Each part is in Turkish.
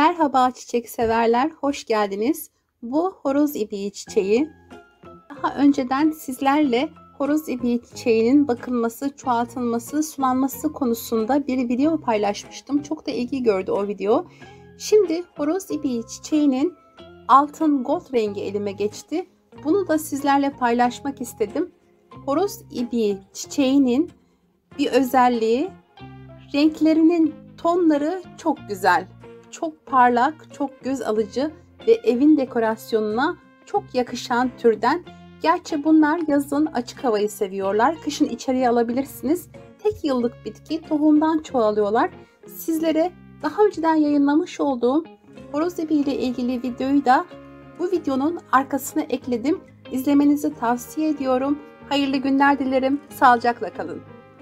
Merhaba çiçek severler, hoş geldiniz. Bu horoz ibiği çiçeği. Daha önceden sizlerle horoz ibiği çiçeğinin bakılması, çoğaltılması, sulanması konusunda bir video paylaşmıştım. Çok da ilgi gördü o video. Şimdi horoz ibiği çiçeğinin altın gold rengi elime geçti. Bunu da sizlerle paylaşmak istedim. Horoz ibiği çiçeğinin bir özelliği, renklerinin tonları çok güzel. Çok parlak, çok göz alıcı ve evin dekorasyonuna çok yakışan türden. Gerçi bunlar yazın açık havayı seviyorlar. Kışın içeriye alabilirsiniz. Tek yıllık bitki, tohumdan çoğalıyorlar. Sizlere daha önceden yayınlamış olduğum horoz ibiği ile ilgili videoyu da bu videonun arkasına ekledim. İzlemenizi tavsiye ediyorum. Hayırlı günler dilerim. Sağlıcakla kalın.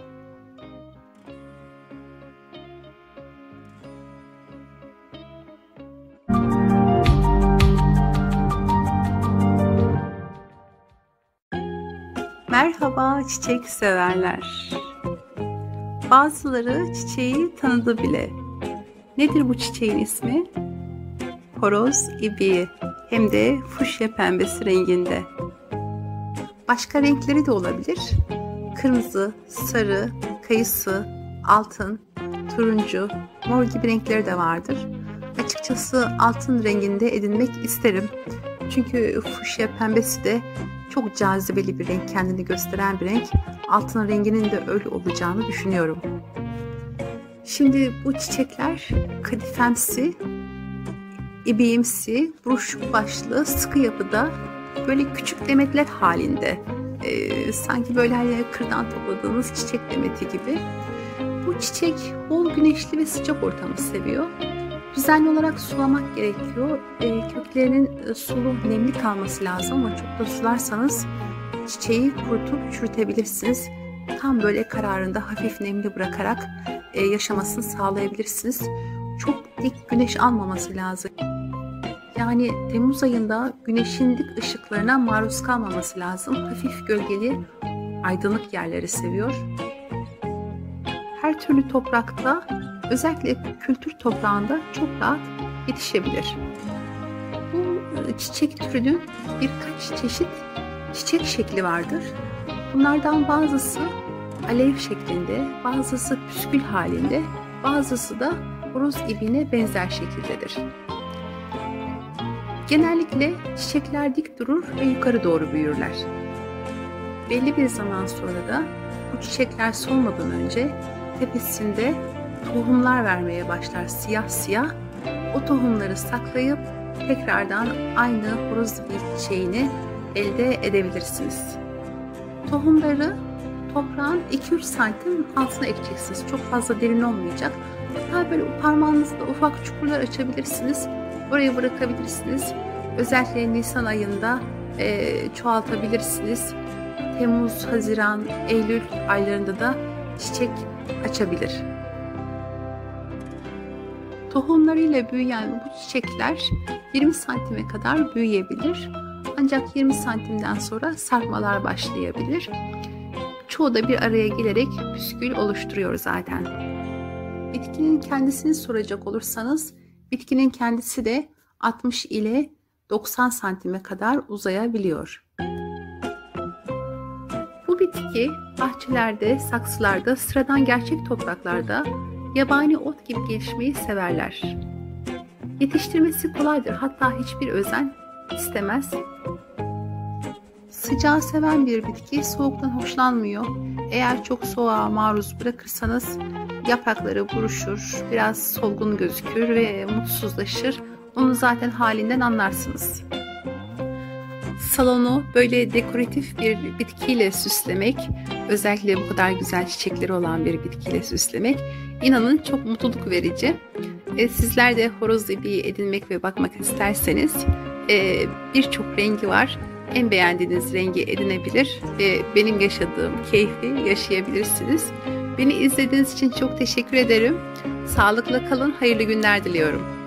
Merhaba çiçek severler. Bazıları çiçeği tanıdı bile. Nedir bu çiçeğin ismi? Horoz ibiği. Hem de fuşya pembesi renginde. Başka renkleri de olabilir. Kırmızı, sarı, kayısı, altın, turuncu, mor gibi renkleri de vardır. Açıkçası altın renginde edinmek isterim. Çünkü fuşya pembesi de çok cazibeli bir renk, kendini gösteren bir renk. Altın renginin de öyle olacağını düşünüyorum. Şimdi bu çiçekler kadifemsi, ibiğimsi, buruşuk başlı, sıkı yapıda, böyle küçük demetler halinde. Sanki böyle hani kırdan topladığınız çiçek demeti gibi. Bu çiçek bol güneşli ve sıcak ortamı seviyor. Düzenli olarak sulamak gerekiyor. Köklerinin sulu, nemli kalması lazım ama çok da sularsanız çiçeği kurutup çürütebilirsiniz. Tam böyle kararında hafif nemli bırakarak yaşamasını sağlayabilirsiniz. Çok dik güneş almaması lazım. Yani Temmuz ayında güneşin dik ışıklarına maruz kalmaması lazım. Hafif gölgeli, aydınlık yerleri seviyor. Her türlü toprakta, özellikle kültür toprağında çok rahat yetişebilir. Bu çiçek türünün birkaç çeşit çiçek şekli vardır. Bunlardan bazısı alev şeklinde, bazısı püskül halinde, bazısı da horoz ibiğine benzer şekildedir. Genellikle çiçekler dik durur ve yukarı doğru büyürler. Belli bir zaman sonra da bu çiçekler solmadan önce tepesinde tohumlar vermeye başlar, siyah siyah. O tohumları saklayıp tekrardan aynı horoz ibiği çiçeğini elde edebilirsiniz. Tohumları toprağın 2-3 santim altına ekeceksiniz. Çok fazla derin olmayacak. Hatta böyle parmağınızla ufak çukurlar açabilirsiniz. Oraya bırakabilirsiniz. Özellikle Nisan ayında çoğaltabilirsiniz. Temmuz, Haziran, Eylül aylarında da çiçek açabilir. Tohumlarıyla büyüyen bu çiçekler 20 santime kadar büyüyebilir. Ancak 20 santimden sonra sarkmalar başlayabilir. Çoğu da bir araya gelerek püskül oluşturuyor zaten. Bitkinin kendisini soracak olursanız, bitkinin kendisi de 60 ile 90 santime kadar uzayabiliyor. Bu bitki bahçelerde, saksılarda, sıradan gerçek topraklarda yabani ot gibi gelişmeyi severler. Yetiştirmesi kolaydır, hatta hiçbir özen istemez. Sıcağı seven bir bitki, soğuktan hoşlanmıyor. Eğer çok soğuğa maruz bırakırsanız yaprakları buruşur, biraz solgun gözükür ve mutsuzlaşır. Onu zaten halinden anlarsınız. Salonu böyle dekoratif bir bitkiyle süslemek, özellikle bu kadar güzel çiçekleri olan bir bitkiyle süslemek, inanın çok mutluluk verici. Sizler de horoz ibiği edinmek ve bakmak isterseniz birçok rengi var. En beğendiğiniz rengi edinebilir ve benim yaşadığım keyfi yaşayabilirsiniz. Beni izlediğiniz için çok teşekkür ederim. Sağlıkla kalın, hayırlı günler diliyorum.